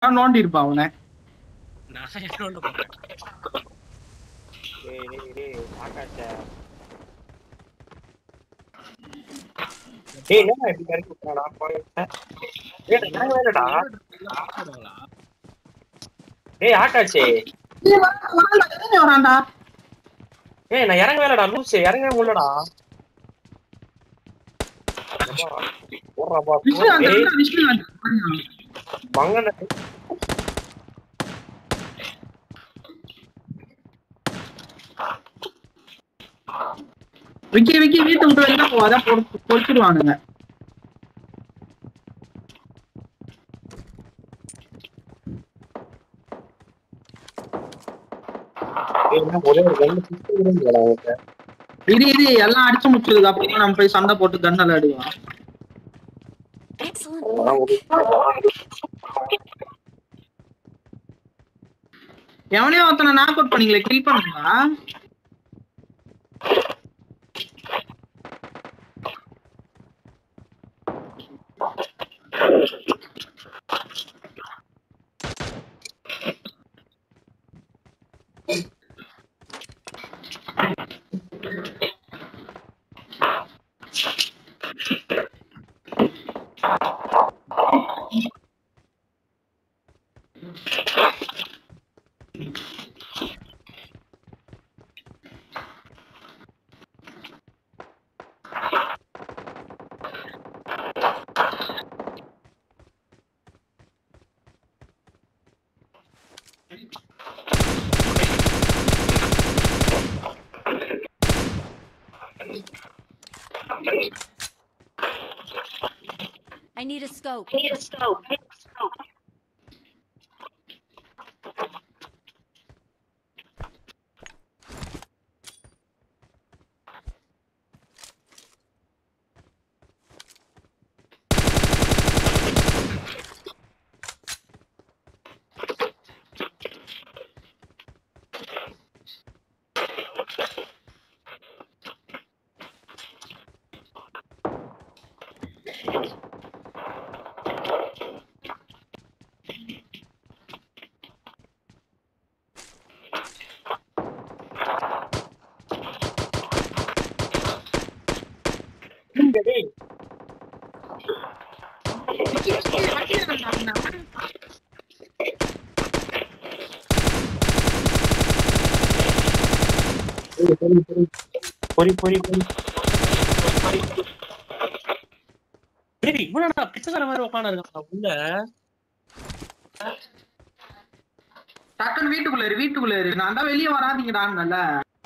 நோண்டி இருப்பான் அவனை. நான் என்ன போறேன். டேய் ஆகாச்சா. டேய் என்ன இப்படி கரெக்ட் விட்டாடா போறேன். டேய் நான் வேறடா. டேய் ஆகாச்சே. டேய் வரான்டா. ஏய் நான் இறங்க வேலடா லூசே இறங்கவே முடியலடா. போறப்பா. டேய் மங்கன விக்கி வீட்டு விட்டு வெளில போவாத பொறுத்துடுவானுங்க. இது எல்லாம் அடிச்சு முடிச்சதுக்கு அப்புறம் நம்ம போய் சண்டை போட்டு கன் விளையாடுவோம். எவனையோ ஒருத்தனை நாக் அவுட் பண்ணீங்களே, கில் பண்ணுங்களா? I need a scope. பொறி இவ்வளோடா பிச்சைக்கார மாதிரி உட்காந்து இருக்கா உள்ள. டக்குன்னு வீட்டுக்குள்ள இரு. நான் தான் வெளியே வராதீங்கடாங்கல்ல.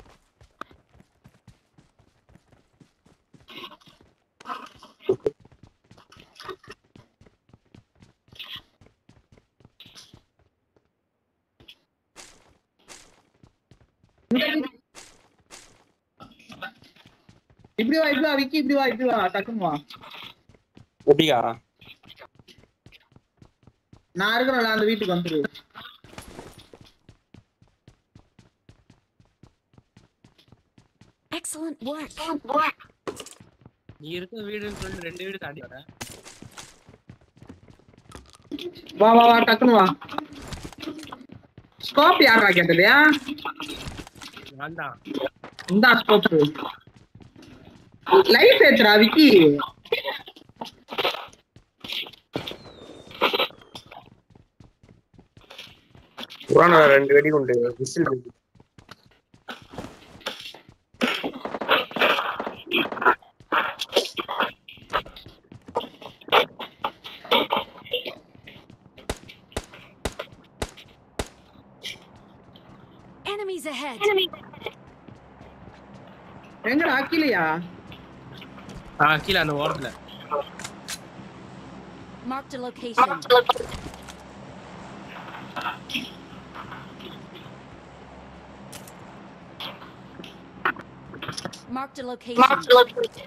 இப்படி வா விக்கி, இப்படி வா டக்குன்னு வா. எப்படியா நான் இருக்கிறேன், அந்த வீட்டுக்கு வந்துரு. Excellent work. நீ இருக்க வீடுன்னு சொல்லிட்டு 2 வீடு தாண்டி வர. வா டக்குன்னு வா. ஸ்கோப் யாரா கேட்டது? நான் தான். இந்த ஸ்கோப் லைட் ஏத்துறா விக்கி. புராண 2 வெடி உண்டு விசில் இருக்கு. Enemies ahead. எங்கடா கீழயா? கீழ அந்த ஓரத்துல. Marked a location. Marked a location.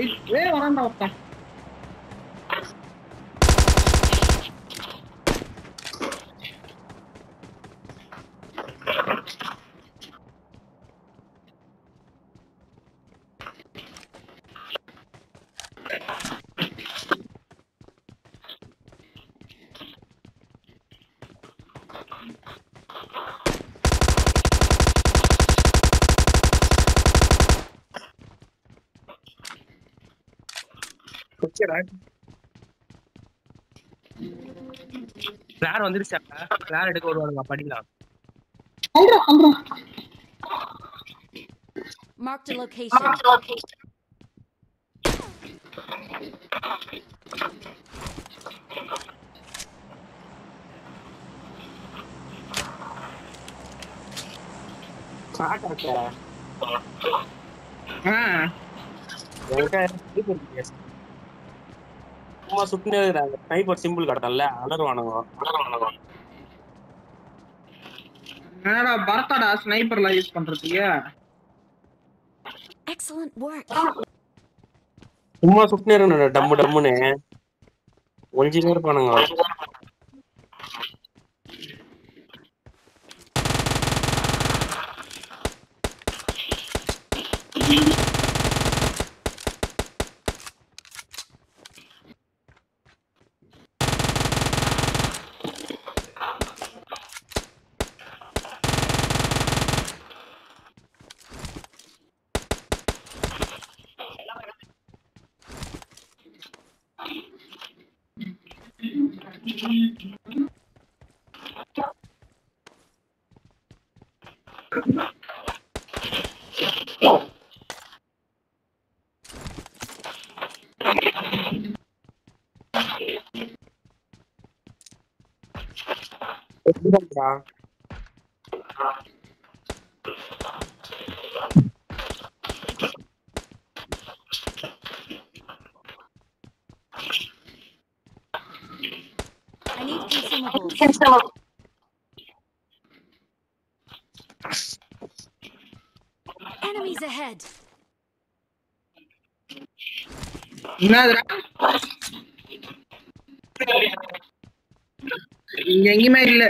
Wait வரான்டா ஒருத்தன். பிளார் வந்துருச்சா? பிளார் எடுக்க வருவாங்க படிக்கலாம். Marked a location. சும்மா சுத்தினே இருக்கிறாங்க. ஸ்னைப்பர் சிம்பிள் கடத்தல அலறுவானுங்க. என்னடா பரத்தாடா ஸ்னைப்பர்ல யூஸ் பண்றதுக்கு? Excellent work. சும்மா சுத்தினே இருக்கணும் டம்மு டம்முன்னு ஒழிஞ்சினே இருப்பானுங்க. I need consumables. Enemies ahead. என்னதுடா? இங்க எங்கேயுமே இல்ல.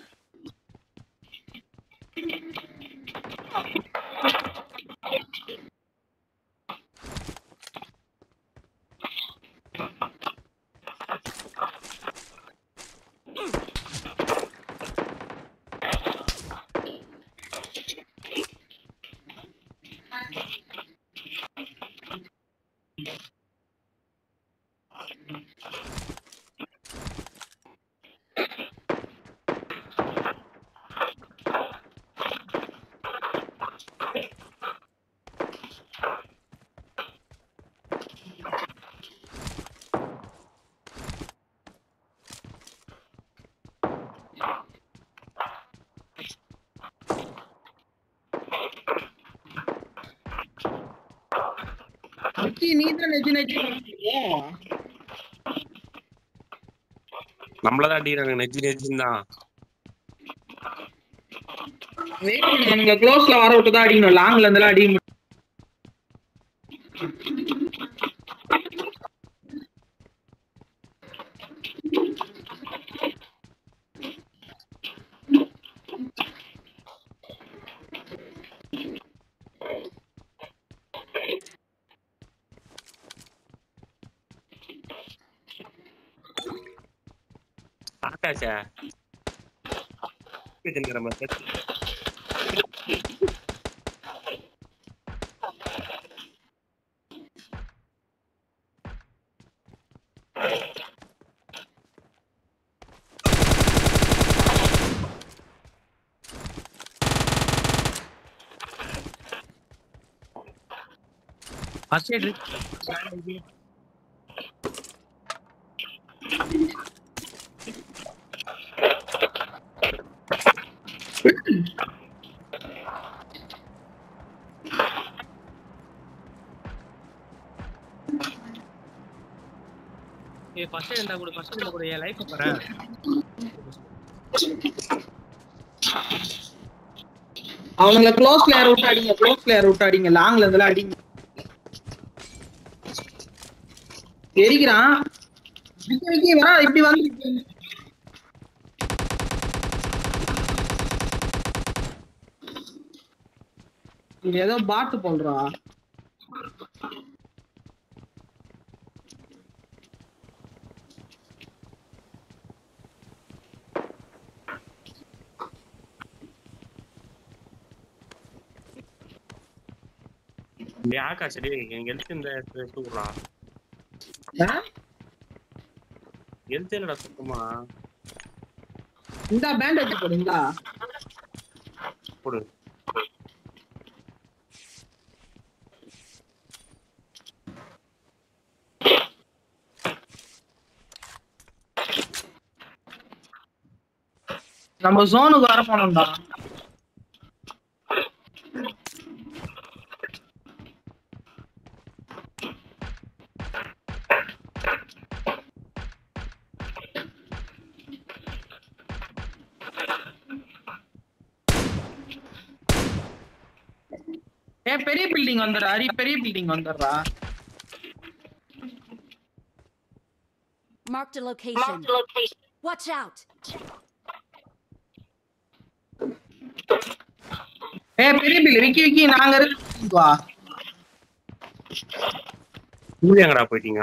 நீதான் நம்மளதான் அடிக்கிறாங்க நெஜி நெஜின்னு தான். நீங்க க்ளோஸ்ல வர விட்டு தான் அடிக்கணும். லாங்ல இருந்தெல்லாம் அடிக்க முடியும். ஆகாஷா ஃபர்ஸ்ட் எய்ட் ஃபர்ஸ்ட் எய்ட் இருந்தா கூட ஃபர்ஸ்ட் எய்ட் கூட என் லைஃப் பாரு. அவங்கள க்ளோஸ்ல யார் விட்டு அடிங்க. க்ளோஸ்ல யார் விட்டு அடிங்க. லாங்ல இருந்தெல்லாம் அடிங்க. எரிக்கிறான். விக்கி வரா இப்படி வந்து இங்க ஏதோ பாட்டு போல்றா. யாக்கா சரி எனக்கு எழுத்து இந்த சூடுறா எழுத்து இல்லடா சுத்தமா. இந்த பேண்டேஜ் போடுங்களா போடு. நம்ம ஜோனுக்கு வர போனோம்டா. பெரிய பில்டிங் வந்துடுறா. ஹரி பெரிய பில்டிங் வந்துடுறா. Marked a location. Watch out. பெரிய பில்டிங் விக்கி நாங்க இருக்கோம். நீங்க எங்கடா போயிட்டீங்க?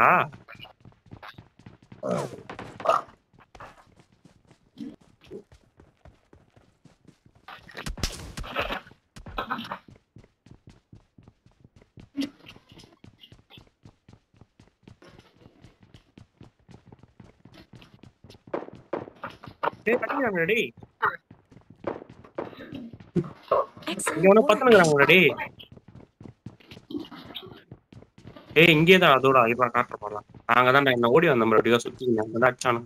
இங்கேதான் அதோட இப்ப காட்ட போலாம். நாங்கதான் என்ன ஓடி வந்த மறுபடியும் சுத்தி அடிச்சானு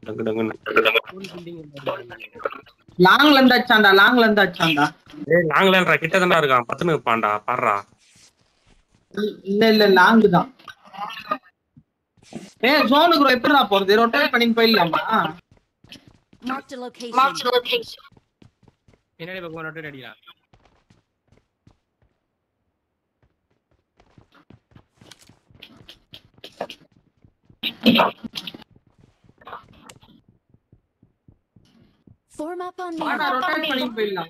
லாங்ல இருந்து அடிச்சான்டா. லாங்ல இருந்து அடிச்சான்டா. நாங்களா கிட்ட தான்டா இருக்கான். பத்துனு இருப்பான்டா பாடுறா. இல்ல லாங்கு தான். ஜோனுக்கு எப்படிடா போறது? ரொட்டேட் பண்ணி போயிடலாமா? Marked a location. பின்னாடி பக்கம் ரொட்டேட் அடிக்கலாம். Form up on me. Rotate பண்ணி போயிடலாம்.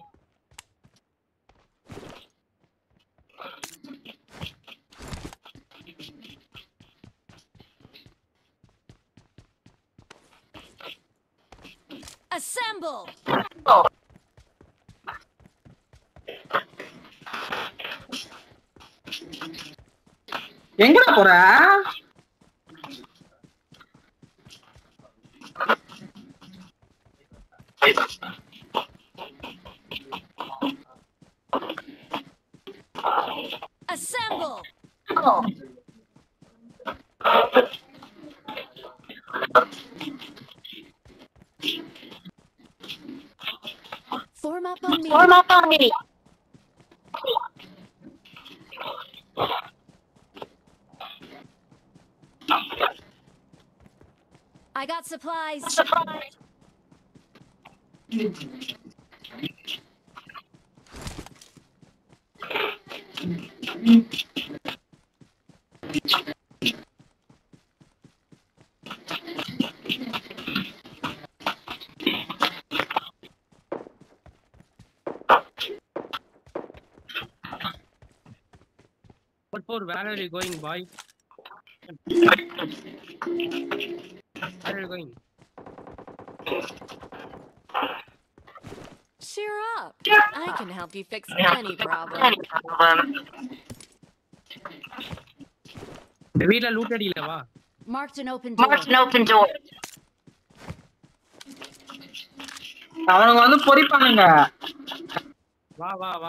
Assemble. எங்கடா போற? Assemble. Form up on me. I got supplies. Where are you going, boy? Where are you going? Cheer up. I can help you fix any problem. வீட்ல loot அடிக்கல வா. Marked an open door. அவனுங்க வந்து பொறிப்பானுங்க. வா வா வா.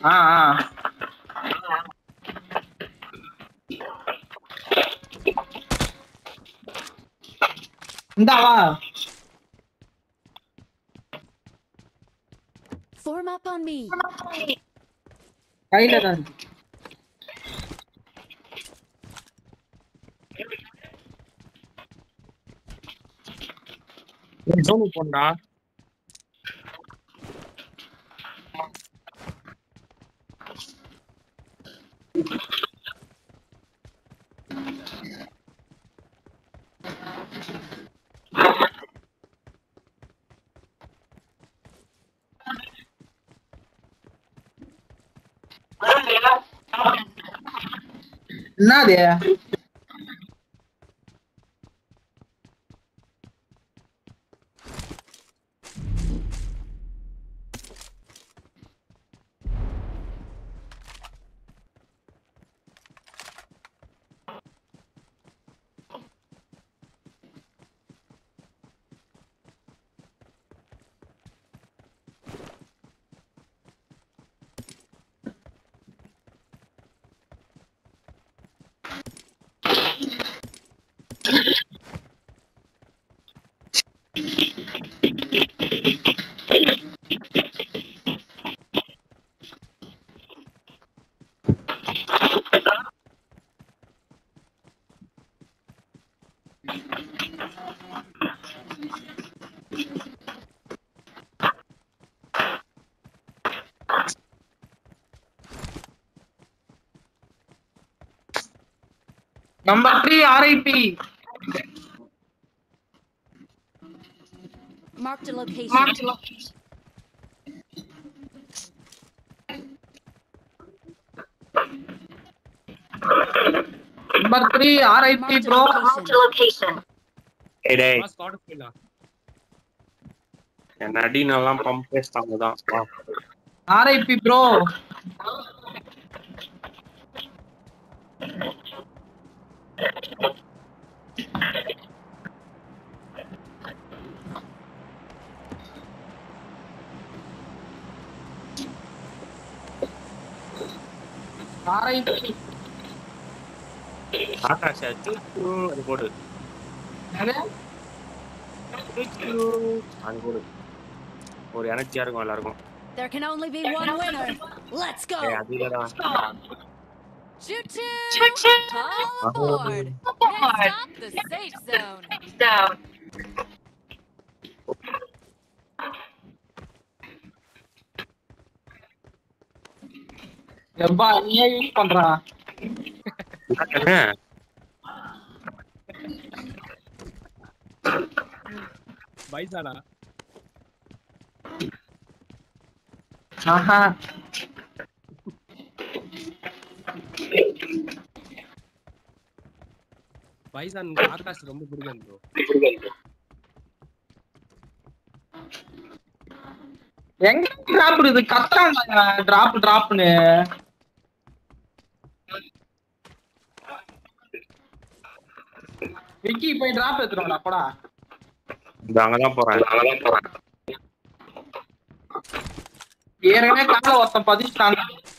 ஆ ஆ இந்தா வா. Form up on me. கையில தான் இருக்கு. ஜோனு போண்டா. என்னது number 3 RIP. Marked a location. Number 3 RIP Marked a bro. location. டேய் டேய், ஸ்குவாட் போயிடா. என் அடினெல்லாம் பம்ப் பேஸ்டாங்க தான். RIP bro. RIP. ஆகாஷ் அது போடு. அது அது போடு. ஒரு எனர்ஜியா இருக்கும் எல்லாருக்கும். There can only be one winner. Let's go. ஏய் அது இல்லடா. Choo-choo. All aboard. Next stop, the safe zone. எப்பா நீ யூஸ் பண்றா? பைசாடா. ஆஹா பைசான் ஆகாஷ் ரொம்ப பிடிக்கும் ப்ரோ. எங்க டிராப் இது கஷ்டம் டிராப்னு. விக்கி போய் டிராப் எடுத்துறோம்டா போடா. அங்கதான் போறேன். ஏற்கனவே கால ஒருத்தன் பதிச்சுட்டாங்க.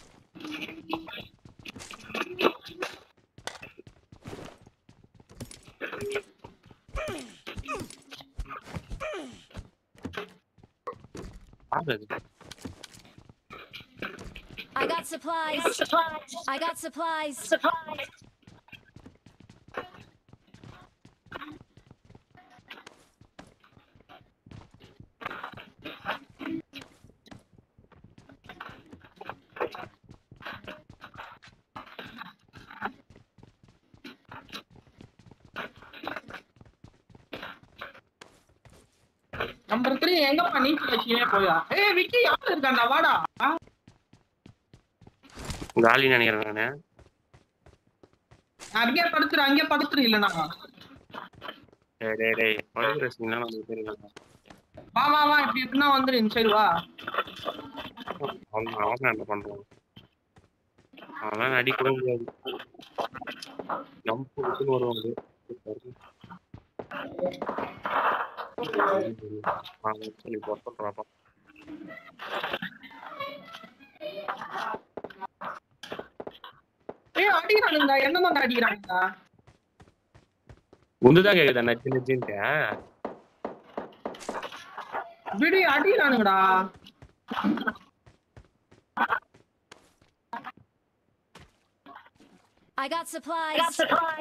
I got supplies. I got supplies. Number 3 எங்கப்பா நீங்க வச்சியே போயா? ஏய் விக்கி யாரு இருக்கான்டா வாடா. காலி நினைக்கிறேன் நானு. அங்கே படுத்துரு இல்லனா. டேய் படுக்குற சீன்லாம் நமக்கு தெரியல. வா இப்படி இருக்குன்னா வந்துரு இந்த சைடு வா. அவன் என்ன பண்றான்? அவன் அடி கூட முடியாது. ஜம்ப் கொடுத்துன்னு வருவாங்க. சொல்லி போட்டுறாப்பா. அடிக்கிறானுங்கடா என்னமா அடிக்கிறானுங்கடா உந்துதான் கேக்குதா நச்சு நச்சுன்ட்டு விடு அடிக்கிறானுங்கடா I got supplies.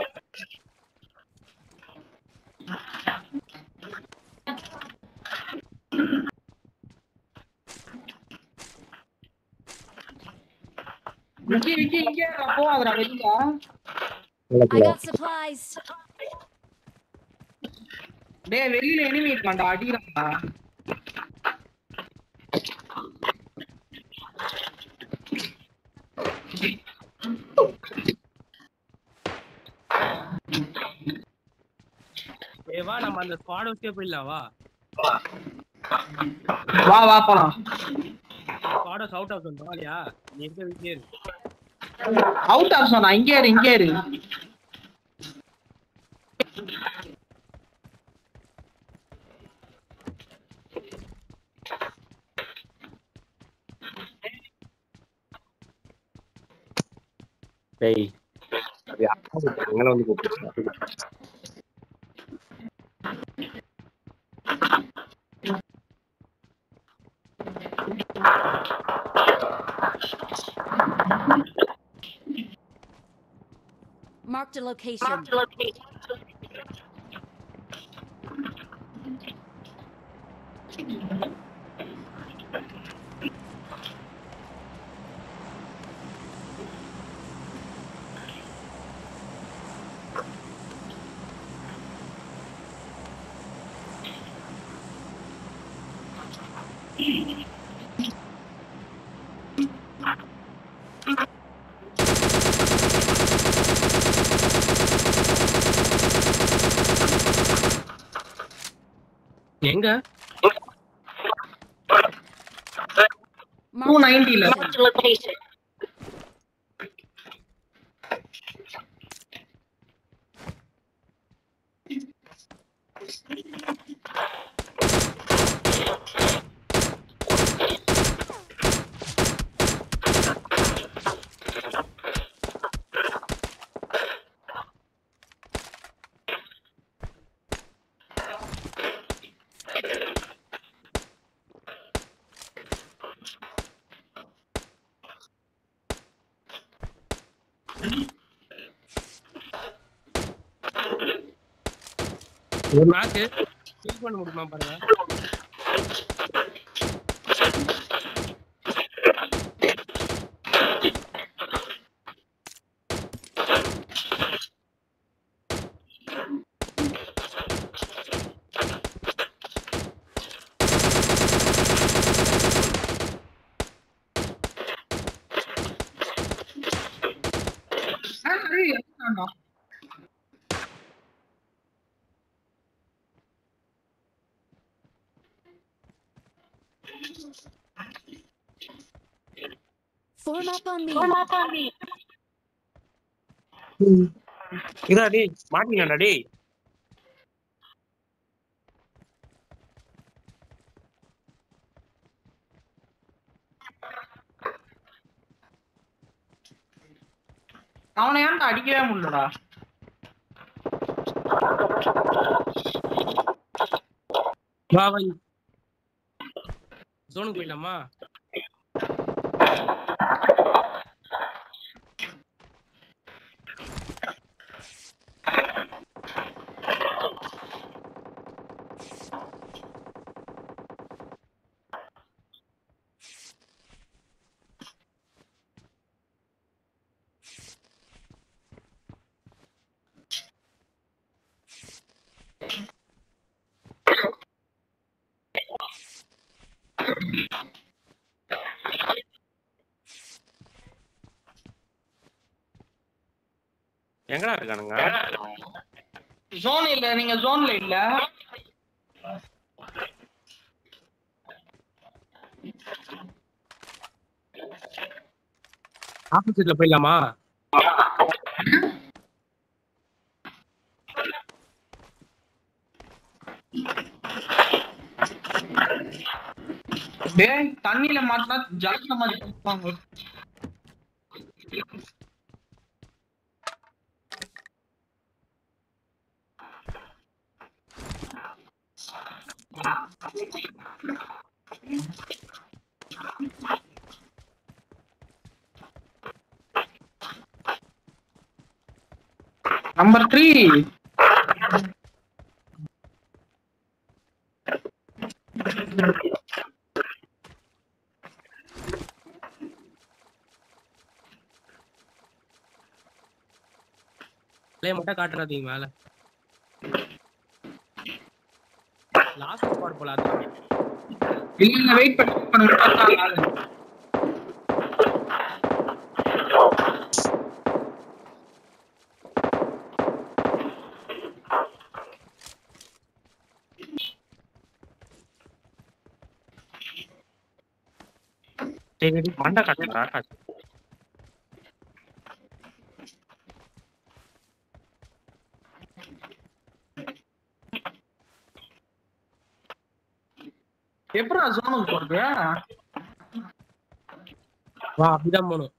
விக்கி இங்க போவாதடா வெளிய I got supplies. டேய் வெளியில எனிமி இருக்கான்டா அடிக்கிறான்டா ஏய் வா நம்ம அந்த ஸ்குவாட் ஹவுஸ்க்கே போயிடலாம் வா வா போலாம் squad house out of zone வாலியா நீ இருக்க வீட்லயே இரு அவுட் ஆஃப் சொன்னா இங்கே இரு டேய் அது எங்களை வந்து கூப்பிட்டு Marked a location. எங்க 290 ல Marked a location. ஒரு மேட்ச் கில் பண்ண முடியுமா பாருங்க Form up on me. இதா டேய் மாட்டினாடா டேய் அவனை ஏன்டா அடிக்கவே முடியலடா வா வா ஜோனுக்கு போயிடலாமா எங்கடா இருக்கானுங்க ஜோன் இல்ல நீங்க ஜோன்ல இல்ல ஆப்போசிட்ல போயிடலாமா டேய் தண்ணில மாட்டா ஜாஸ்தி மாதிரி இருப்பாங்க நம்பர் 3 ப்ளே மட்டும் காட்டுறாதீங்க மேல. லாஸ்ட் ஸ்குவாட் போல அது. இல்ல வெயிட் பண்ணுங்க. சரி மண்டை காட்டுறா காட்டு. எப்படா ஜோனுக்கு போறது? வா அப்படிதான் போணும்.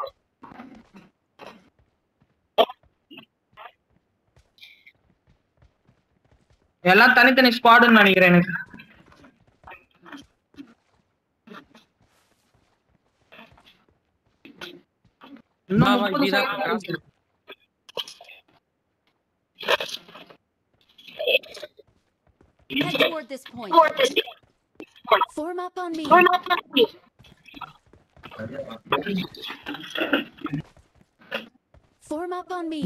எல்லாம் தனித்தனி ஸ்குவாடுன்னு நினைக்கிறேன் எனக்கு. வா வா இப்படிதான் cross. Head toward this point. Form up on me. Form up on me.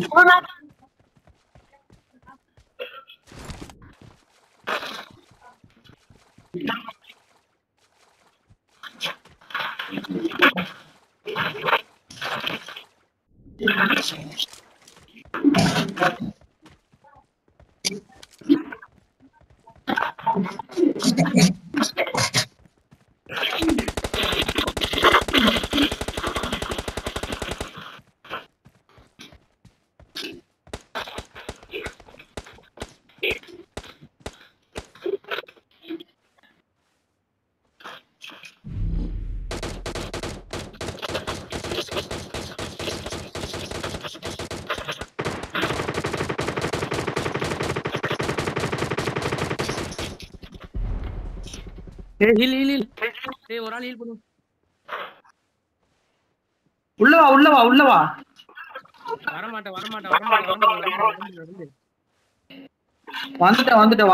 ஏய் ஹீல் ஹீல் ஹீல். ஏய் ஒரு ஆள் ஹீல் பண்ணு. உள்ள வா. வர மாட்டேன். வந்துட்டேன் வா.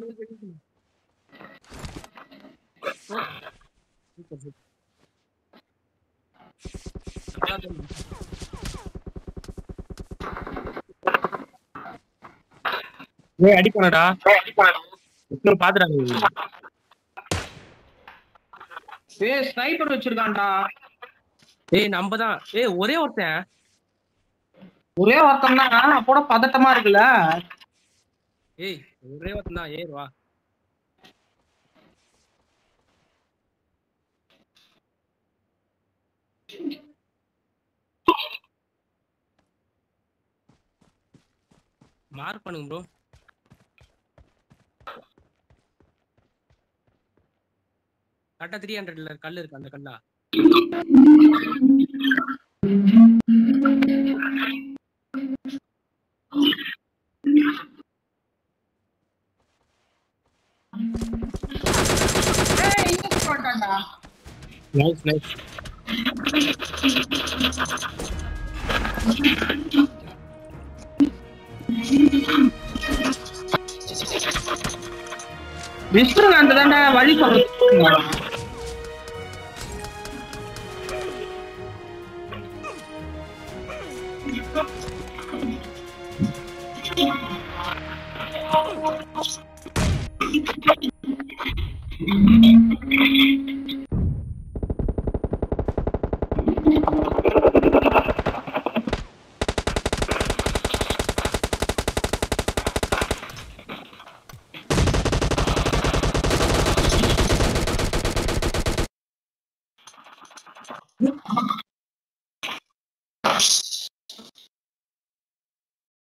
ஏய் அடிப்பனடா. இன்னும் பாத்துறாங்க. ஏய் ஸ்னைப்பர் வச்சிருக்கான்டா. ஏய் நம்ம தான். ஏய் ஒரே ஒருத்தன் தான் அப்போட பதட்டமா இருக்குல்ல. ஏய் ஒரே ஒருத்தன் தான். ஏய் வா. மார்க் பண்ணுங்க ப்ரோ. கரெக்டா 300ல கல் இருக்கு அந்த கல்லா. Nice nice. மிஸ்டர் அந்த தாண்டா வழி சொல்றது.